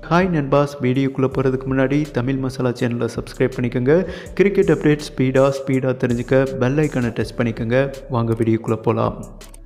Hi நண்பாஸ், வீடியோக்குள்ளே போகிறதுக்கு முன்னாடி தமிழ் மசாலா சேனலை சப்ஸ்கிரைப் பண்ணிக்கோங்க. கிரிக்கெட் அப்டேட் ஸ்பீடாக தெரிஞ்சுக்க பெல் ஐக்கானை டச் பண்ணிக்கோங்க. வாங்க வீடியோக்குள்ளே போகலாம்.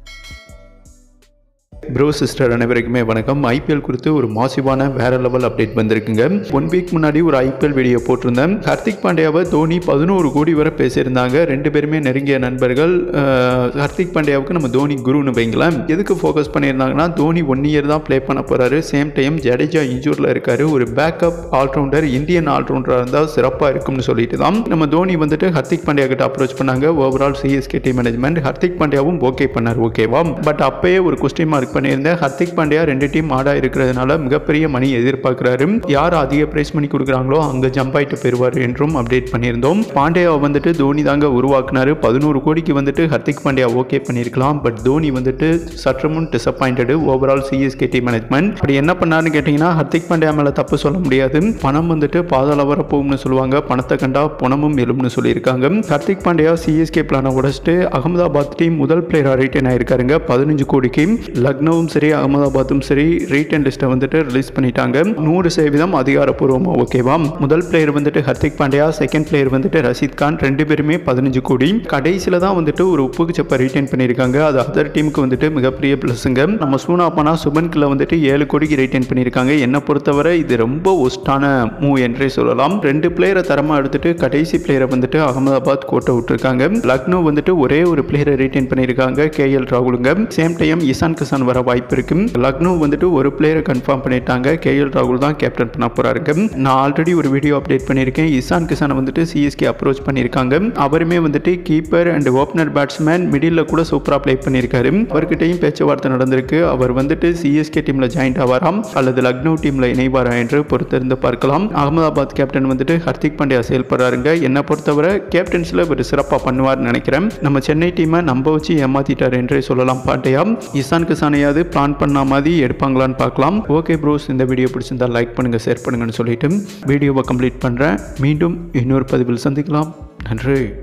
ப்ரோ சிஸ்டர் அனைவருக்குமே வணக்கம். ஐபிஎல் குறித்து ஒரு மாசிவான வேற லெவல் அப்டேட் வந்திருக்குங்க. 1 வீக் முன்னாடி ஒரு ஐபிஎல் வீடியோ போட்டிருந்தேன். ஹர்திக் பாண்டியாவை தோனி 11 கோடி வரை பேசியிருந்தாங்க. 2 பேருமே நெருங்கிய நண்பர்கள். ஹர்திக் பாண்டியாவுக்கு நம்ம தோனி குருன்னு வைங்களேன். எதுக்கு ஃபோக்கஸ் பண்ணியிருந்தாங்கன்னா, தோனி 1 இயர் தான் ப்ளே பண்ண போகிறாரு. சேம் டைம் ஜடேஜா இன்ஜூரில் இருக்காரு. ஒரு பேக்கப் ஆல்ரவுண்டர், இந்தியன் ஆல்ரவுண்டராக இருந்தால் சிறப்பாக இருக்கும்னு சொல்லிட்டு தான் நம்ம தோனி ஹர்திக் பாண்டியா கிட்ட அப்ரோச் பண்ணாங்க. Overall CSK team management Hardik பாண்டியாவும் ஓகே பண்ணார். ஓகேவா? பட் அப்பயே ஒரு கொஸ்டின் மார்க் பண்ணியிருந்தேன். ஹர்திக் பாண்டியா 2 டீம் ஆடா இருக்கிறதுனால மிகப்பெரிய மணி எதிர்பார்க்கிறாரு. யார் அதிக பிரைஸ் மணி கொடுக்குறாங்களோ அங்கே ஜம்ப் ஆயிட்டு பெறுவார் என்றும் அப்டேட் பண்ணியிருந்தோம். பாண்டியாவை தோனி தாங்க உருவாக்குனாரு. 11 கோடிக்கு ஹர்திக் பாண்டியா ஓகே பண்ணியிருக்கலாம். பட் தோனி சற்றுமுன் disappointed. Overall CSK team management அப்படி என்ன பண்ணாருன்னு கேட்டீங்கன்னா, ஹர்திக் பாண்டியா மேல தப்பு சொல்ல முடியாது. பணம் பாதாள வர போகும்னு சொல்லுவாங்க. பணத்தை கண்டா பணமும் எழும்னு சொல்லியிருக்காங்க. ஹர்திக் பாண்டியா சிஎஸ்கே பிளானை உடைச்சிட்டு அகமதாபாத் டீம் முதல் பிளேயரா ரிட்டைன் ஆயிருக்காருங்க. 15 கோடிக்கு லக்னோவும் சரி அகமதாபாத்தும் சரி ரீட்டன் லிஸ்ட்டை ரிலீஸ் பண்ணிட்டாங்க. 100% அதிகாரப்பூர்வமாக. ஓகேவா? முதல் player Hardik Pandya, second player Rashid Khan. 2 பேருமே 15 கோடி. கடைசியில் தான் ஒரு உப்புக்கு சப்பை ரீட்டைன் பண்ணியிருக்காங்க. அது அதர் டீமுக்கு மிகப்பெரிய பிளஸுங்க. நம்ம சூனாப்பானா சுபன் கில்ல 7 கோடிக்கு ரீட்டைன் பண்ணியிருக்காங்க. என்னை பொறுத்தவரை இது ரொம்ப ஒஸ்டான மூவ் என்றே சொல்லலாம். 2 பிளேயரை தரமாக எடுத்துட்டு கடைசி பிளேயரை அகமதாபாத் கோட்டை விட்டுருக்காங்க. லக்னோ ஒரே ஒரு பிளேயரை ரீட்டைன் பண்ணியிருக்காங்க, KL ராகுலுங்க. சேம் டைம் இசான் கிசான் வர வாய்ப்பு இருக்கு. லக்னோ ஒரு பிளேயரை கன்ஃபார்ம் பண்ணிட்டாங்க. KL ராகுல் தான் கேப்டன் பண்ண போறாருங்க. நான் ஆல்ரெடி ஒரு வீடியோ அப்டேட் பண்ணியிருக்கேன். இசான் கிசான் சிஎஸ்கே அப்ரோச் பண்ணியிருக்காங்க. அவருமே keeper and opener batsman, middle கூட சூப்பரா ப்ளே பண்ணியிருக்காரு. அவர்கிட்டையும் பேச்சுவார்த்தை நடந்திருக்கு. அவர் சிஎஸ்கே டீம்ல ஜாயின் ஆவாராம் அல்லது லக்னோ டீம்ல இணைவாரா என்று பொறுத்திருந்து பார்க்கலாம். அகமதாபாத் கேப்டன் ஹர்திக் பாண்டியா செயல்படுறாருங்க. என்னை பொறுத்தவரை கேப்டன்ஸ்ல ஒரு சிறப்பாக பண்ணுவார்னு நினைக்கிறேன். நம்ம சென்னை டீமை நம்ப வச்சு ஏமாத்திட்டார் என்றே சொல்லலாம் பாண்டியா. இசான் கிசானையாவது பிளான் பண்ண மாதிரி எடுப்பாங்களான்னு பார்க்கலாம். ஓகே ப்ரோஸ், இந்த வீடியோ பிடிச்சிருந்தா லைக் பண்ணுங்க, ஷேர் பண்ணுங்கன்னு சொல்லிட்டு வீடியோவை கம்ப்ளீட் பண்றேன். மீண்டும் இன்னொரு பதிவில் சந்திக்கலாம். நன்றி.